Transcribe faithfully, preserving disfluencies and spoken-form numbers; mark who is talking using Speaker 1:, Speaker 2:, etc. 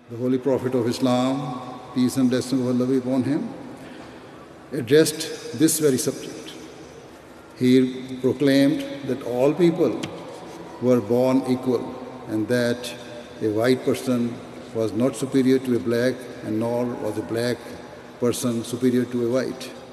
Speaker 1: the Holy Prophet of Islam, peace and blessing of Allah be upon him, addressed this very subject. He proclaimed that all people were born equal and that a white person was not superior to a black and nor was a black person superior to a white.